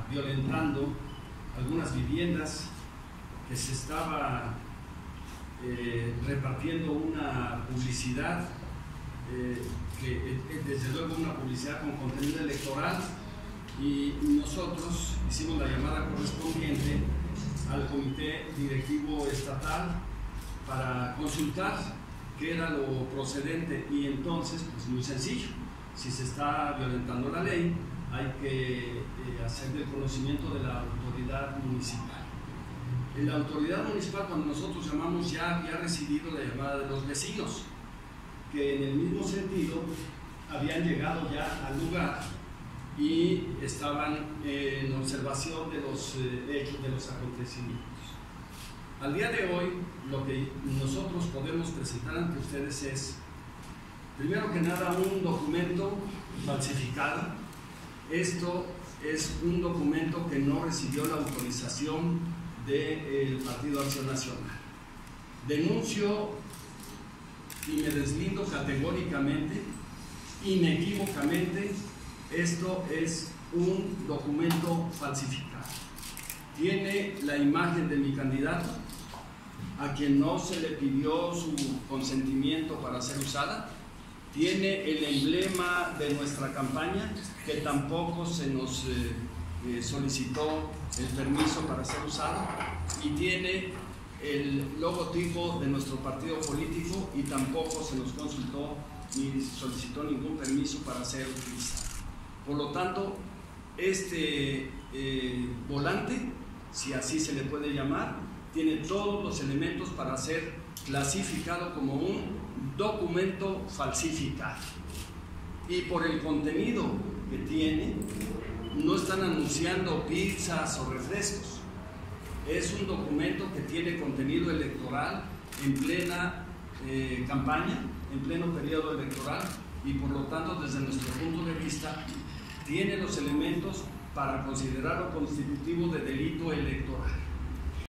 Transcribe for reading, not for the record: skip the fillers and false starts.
violentando algunas viviendas, que se estaba repartiendo una publicidad, que desde luego una publicidad con contenido electoral, y nosotros hicimos la llamada correspondiente al Comité Directivo Estatal para consultar qué era lo procedente. Y entonces, pues muy sencillo, si se está violentando la ley, hay que hacer del conocimiento de la autoridad municipal. La autoridad municipal, cuando nosotros llamamos, ya había recibido la llamada de los vecinos, que en el mismo sentido habían llegado ya al lugar y estaban en observación de los hechos, de los acontecimientos. Al día de hoy, lo que nosotros podemos presentar ante ustedes es, primero que nada, un documento falsificado. Esto es un documento que no recibió la autorización del Partido Acción Nacional. Denuncio y me deslindo categóricamente, inequívocamente, esto es un documento falsificado. Tiene la imagen de mi candidato, a quien no se le pidió su consentimiento para ser usada. Tiene el emblema de nuestra campaña, que tampoco se nos solicitó el permiso para ser usado, y tiene el logotipo de nuestro partido político, y tampoco se nos consultó ni solicitó ningún permiso para ser utilizado. Por lo tanto, este volante, si así se le puede llamar, tiene todos los elementos para ser clasificado como un documento falsificado. Y por el contenido que tiene, no están anunciando pizzas o refrescos. Es un documento que tiene contenido electoral en plena campaña, en pleno periodo electoral, y por lo tanto, desde nuestro punto de vista, tiene los elementos para considerarlo constitutivo de delito electoral.